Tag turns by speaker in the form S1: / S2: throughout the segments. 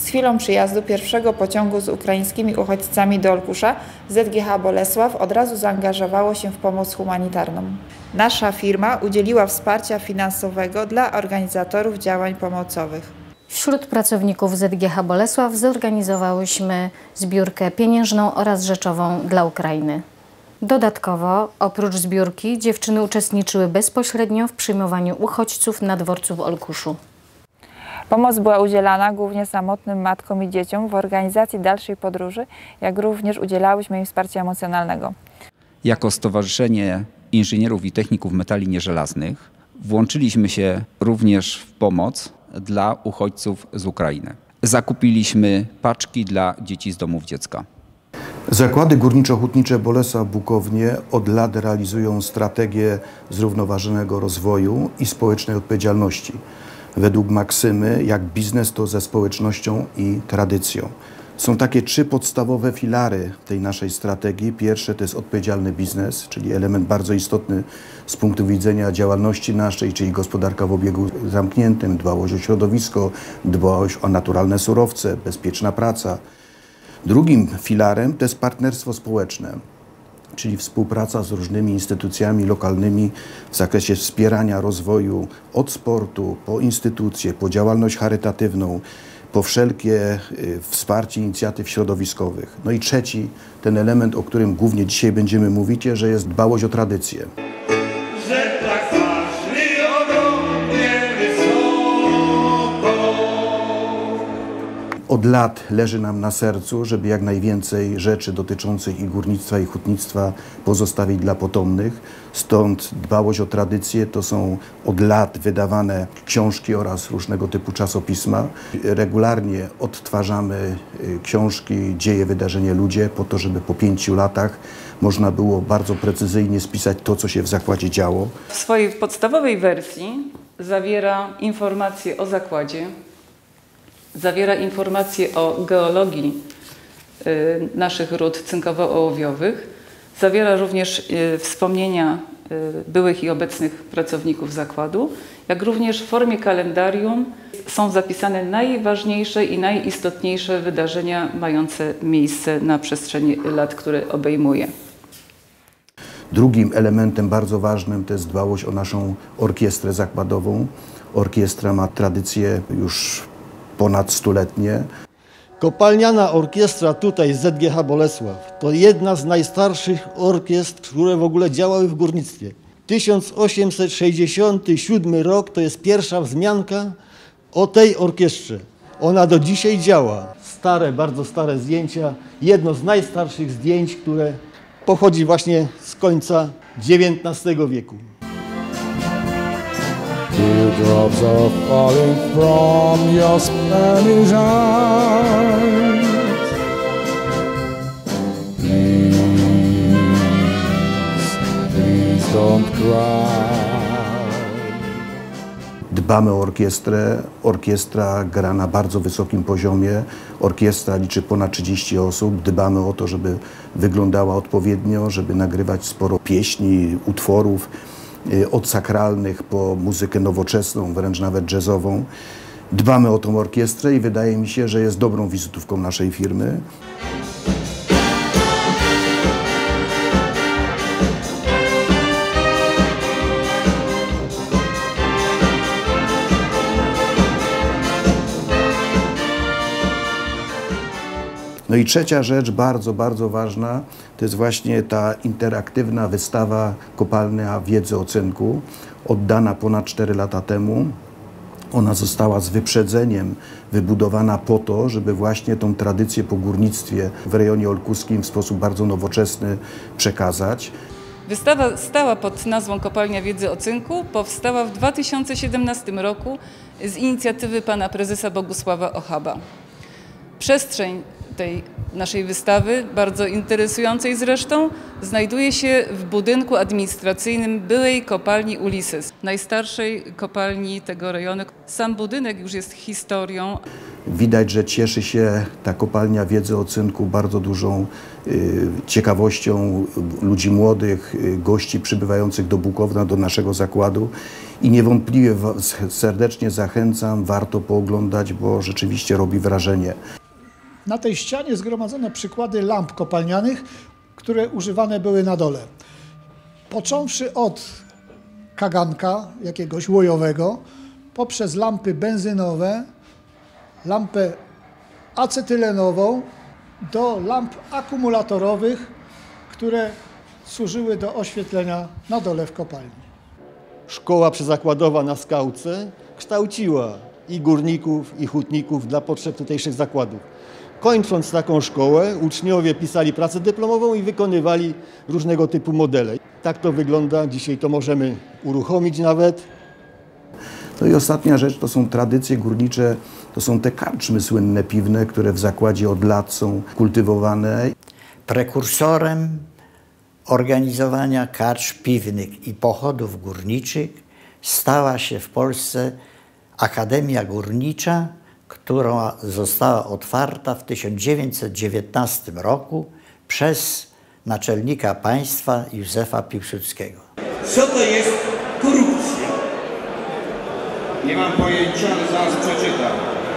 S1: chwilą przyjazdu pierwszego pociągu z ukraińskimi uchodźcami do Olkusza ZGH Bolesław od razu zaangażowało się w pomoc humanitarną. Nasza firma udzieliła wsparcia finansowego dla organizatorów działań pomocowych.
S2: Wśród pracowników ZGH Bolesław zorganizowałyśmy zbiórkę pieniężną oraz rzeczową dla Ukrainy. Dodatkowo, oprócz zbiórki, dziewczyny uczestniczyły bezpośrednio w przyjmowaniu uchodźców na dworcu w Olkuszu.
S1: Pomoc była udzielana głównie samotnym matkom i dzieciom w organizacji dalszej podróży, jak również udzielałyśmy im wsparcia emocjonalnego.
S3: Jako Stowarzyszenie Inżynierów i Techników Metali Nieżelaznych włączyliśmy się również w pomoc dla uchodźców z Ukrainy. Zakupiliśmy paczki dla dzieci z domów dziecka.
S4: Zakłady górniczo-hutnicze Bolesław-Bukownie od lat realizują strategię zrównoważonego rozwoju i społecznej odpowiedzialności. Według maksymy, jak biznes to ze społecznością i tradycją. Są takie trzy podstawowe filary tej naszej strategii. Pierwsze to jest odpowiedzialny biznes, czyli element bardzo istotny z punktu widzenia działalności naszej, czyli gospodarka w obiegu zamkniętym, dbałość o środowisko, dbałość o naturalne surowce, bezpieczna praca. Drugim filarem to jest partnerstwo społeczne, czyli współpraca z różnymi instytucjami lokalnymi w zakresie wspierania rozwoju od sportu, po instytucje, po działalność charytatywną, po wszelkie wsparcie inicjatyw środowiskowych. No i trzeci, ten element, o którym głównie dzisiaj będziemy mówić, że jest dbałość o tradycję. Od lat leży nam na sercu, żeby jak najwięcej rzeczy dotyczących i górnictwa, i hutnictwa pozostawić dla potomnych. Stąd dbałość o tradycję to są od lat wydawane książki oraz różnego typu czasopisma. Regularnie odtwarzamy książki Dzieje, wydarzenie, ludzie po to, żeby po 5 latach można było bardzo precyzyjnie spisać to, co się w zakładzie działo.
S5: W swojej podstawowej wersji zawiera informacje o zakładzie, zawiera informacje o geologii naszych ród cynkowo-ołowiowych, zawiera również wspomnienia byłych i obecnych pracowników zakładu, jak również w formie kalendarium są zapisane najważniejsze i najistotniejsze wydarzenia mające miejsce na przestrzeni lat, które obejmuje.
S4: Drugim elementem bardzo ważnym to jest dbałość o naszą orkiestrę zakładową. Orkiestra ma tradycję już ponad stuletnie.
S6: Kopalniana orkiestra tutaj z ZGH Bolesław to jedna z najstarszych orkiestr, które w ogóle działały w górnictwie. 1867 rok to jest pierwsza wzmianka o tej orkiestrze. Ona do dzisiaj działa. Stare, bardzo stare zdjęcia. Jedno z najstarszych zdjęć, które pochodzi właśnie z końca XIX wieku.
S7: Teardrops are falling from your Spanish eyes. Please don't cry.
S4: Dbamy o orkiestrę. Orkiestra gra na bardzo wysokim poziomie. Orkiestra liczy ponad 30 osób. Dbamy o to, żeby wyglądała odpowiednio, żeby nagrywać sporo pieśni, utworów. Od sakralnych po muzykę nowoczesną, wręcz nawet jazzową. Dbamy o tą orkiestrę i wydaje mi się, że jest dobrą wizytówką naszej firmy. No i trzecia rzecz, bardzo, bardzo ważna, to jest właśnie ta interaktywna wystawa Kopalnia Wiedzy o cynku, oddana ponad 4 lata temu. Ona została z wyprzedzeniem wybudowana po to, żeby właśnie tą tradycję po górnictwie w rejonie olkuskim w sposób bardzo nowoczesny przekazać.
S5: Wystawa stała pod nazwą Kopalnia Wiedzy o cynku, powstała w 2017 roku z inicjatywy pana prezesa Bogusława Ochaba. Przestrzeń tej naszej wystawy, bardzo interesującej zresztą, znajduje się w budynku administracyjnym byłej kopalni Ulises, najstarszej kopalni tego rejonu. Sam budynek już jest historią.
S4: Widać, że cieszy się ta kopalnia wiedzy o cynku bardzo dużą ciekawością ludzi młodych, gości przybywających do Bukowna, do naszego zakładu i niewątpliwie serdecznie zachęcam, warto pooglądać, bo rzeczywiście robi wrażenie.
S8: Na tej ścianie zgromadzono przykłady lamp kopalnianych, które używane były na dole. Począwszy od kaganka jakiegoś łojowego, poprzez lampy benzynowe, lampę acetylenową, do lamp akumulatorowych, które służyły do oświetlenia na dole w kopalni.
S6: Szkoła przyzakładowa na Skałce kształciła i górników, i hutników dla potrzeb tutejszych zakładów. Kończąc taką szkołę, uczniowie pisali pracę dyplomową i wykonywali różnego typu modele. Tak to wygląda, dzisiaj to możemy uruchomić nawet.
S4: No i ostatnia rzecz to są tradycje górnicze, to są te karczmy słynne piwne, które w zakładzie od lat są kultywowane.
S9: Prekursorem organizowania karcz piwnych i pochodów górniczych stała się w Polsce Akademia Górnicza, która została otwarta w 1919 roku przez naczelnika państwa Józefa Piłsudskiego.
S10: Co to jest korupcja? Nie mam pojęcia, ale zaraz przeczytam.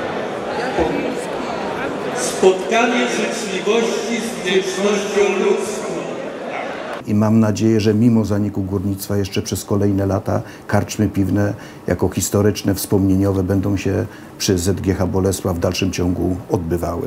S10: Spotkanie życzliwości z wdzięcznością ludzką.
S4: I mam nadzieję, że mimo zaniku górnictwa jeszcze przez kolejne lata karczmy piwne jako historyczne, wspomnieniowe będą się przy ZGH Bolesław w dalszym ciągu odbywały.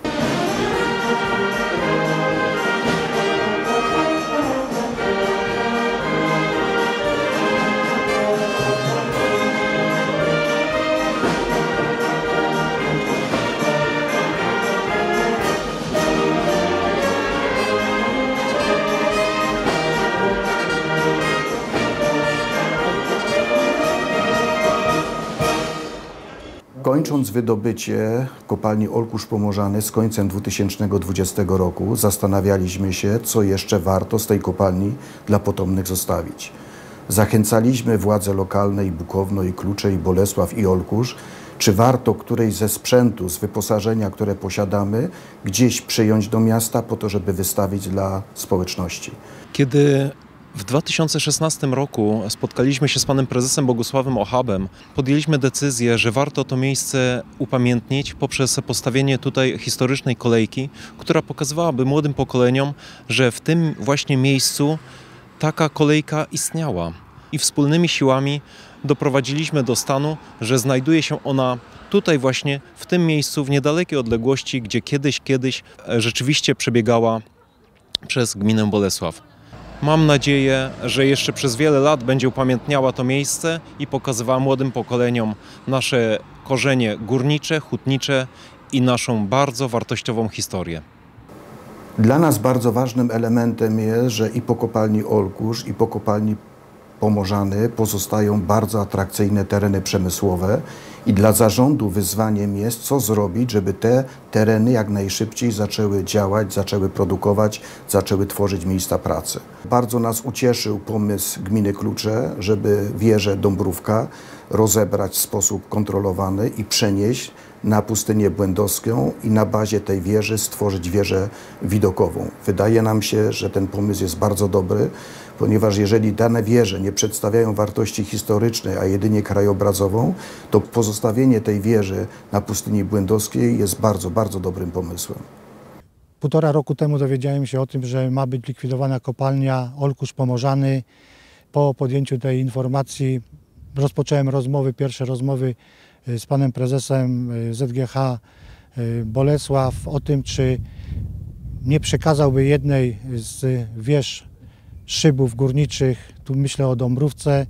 S4: Kończąc wydobycie kopalni Olkusz Pomorzany z końcem 2020 roku, zastanawialiśmy się, co jeszcze warto z tej kopalni dla potomnych zostawić. Zachęcaliśmy władze lokalne i Bukowno, i Klucze, i Bolesław, i Olkusz, czy warto którejś ze sprzętu, z wyposażenia, które posiadamy, gdzieś przyjąć do miasta po to, żeby wystawić dla społeczności.
S11: Kiedy w 2016 roku spotkaliśmy się z panem prezesem Bogusławem Ochabem, podjęliśmy decyzję, że warto to miejsce upamiętnić poprzez postawienie tutaj historycznej kolejki, która pokazywałaby młodym pokoleniom, że w tym właśnie miejscu taka kolejka istniała. I wspólnymi siłami doprowadziliśmy do stanu, że znajduje się ona tutaj właśnie, w tym miejscu, w niedalekiej odległości, gdzie kiedyś rzeczywiście przebiegała przez gminę Bolesław. Mam nadzieję, że jeszcze przez wiele lat będzie upamiętniała to miejsce i pokazywała młodym pokoleniom nasze korzenie górnicze, hutnicze i naszą bardzo wartościową historię.
S4: Dla nas bardzo ważnym elementem jest, że i po kopalni Olkusz, i po kopalni Pomorzany pozostają bardzo atrakcyjne tereny przemysłowe i dla zarządu wyzwaniem jest, co zrobić, żeby te tereny jak najszybciej zaczęły działać, zaczęły produkować, zaczęły tworzyć miejsca pracy. Bardzo nas ucieszył pomysł gminy Klucze, żeby wieżę Dąbrówka rozebrać w sposób kontrolowany i przenieść na pustynię błędowską i na bazie tej wieży stworzyć wieżę widokową. Wydaje nam się, że ten pomysł jest bardzo dobry, ponieważ jeżeli dane wieże nie przedstawiają wartości historycznej, a jedynie krajobrazową, to pozostawienie tej wieży na pustyni błędowskiej jest bardzo, bardzo dobrym pomysłem.
S8: 1,5 roku temu dowiedziałem się o tym, że ma być likwidowana kopalnia Olkusz Pomorzany. Po podjęciu tej informacji rozpocząłem pierwsze rozmowy z panem prezesem ZGH Bolesław o tym, czy nie przekazałby jednej z wież szybów górniczych, tu myślę o Dąbrówce,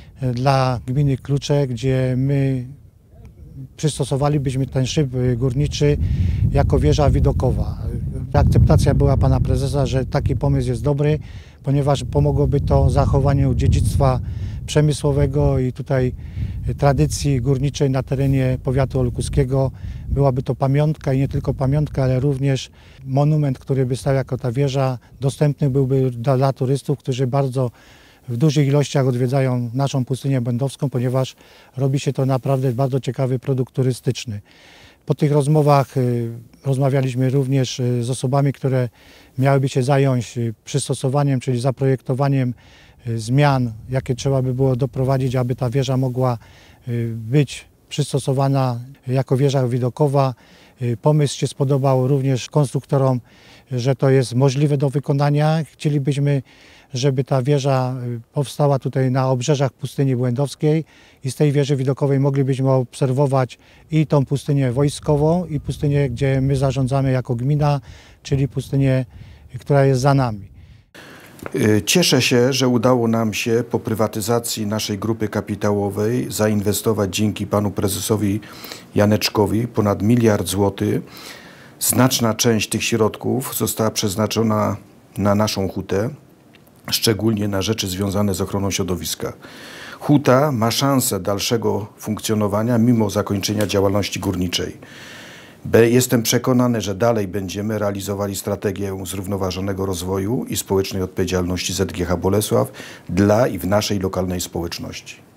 S8: dla gminy Klucze, gdzie my przystosowalibyśmy ten szyb górniczy jako wieża widokowa. Akceptacja była pana prezesa, że taki pomysł jest dobry, ponieważ pomogłoby to zachowaniu dziedzictwa przemysłowego i tutaj tradycji górniczej na terenie powiatu olkuskiego. Byłaby to pamiątka i nie tylko pamiątka, ale również monument, który by stał jako ta wieża, dostępny byłby dla turystów, którzy bardzo w dużych ilościach odwiedzają naszą pustynię błędowską, ponieważ robi się to naprawdę bardzo ciekawy produkt turystyczny. Po tych rozmowach rozmawialiśmy również z osobami, które miałyby się zająć przystosowaniem, czyli zaprojektowaniem zmian, jakie trzeba by było doprowadzić, aby ta wieża mogła być przystosowana jako wieża widokowa. Pomysł się spodobał również konstruktorom, że to jest możliwe do wykonania. Chcielibyśmy, żeby ta wieża powstała tutaj na obrzeżach pustyni błędowskiej i z tej wieży widokowej moglibyśmy obserwować i tą pustynię wojskową, i pustynię, gdzie my zarządzamy jako gmina, czyli pustynię, która jest za nami.
S4: Cieszę się, że udało nam się po prywatyzacji naszej grupy kapitałowej zainwestować dzięki panu prezesowi Janeczkowi ponad 1 miliard złotych. Znaczna część tych środków została przeznaczona na naszą hutę, szczególnie na rzeczy związane z ochroną środowiska. Huta ma szansę dalszego funkcjonowania mimo zakończenia działalności górniczej. Jestem przekonany, że dalej będziemy realizowali strategię zrównoważonego rozwoju i społecznej odpowiedzialności ZGH Bolesław dla i w naszej lokalnej społeczności.